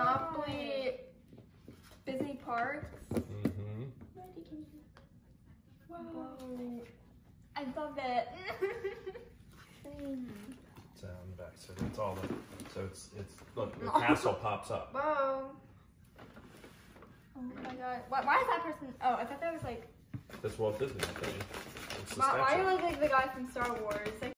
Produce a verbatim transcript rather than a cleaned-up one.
Monopoly Disney Parks. Mm-hmm. Whoa. I love it. It's on the back, so it's all the, so it's, it's, look, the castle pops up. Whoa. Oh my god. Why, why is that person, oh, I thought that was like, That's Walt Disney, I think. It's the why, why statue. are you like, like the guy from Star Wars? Like,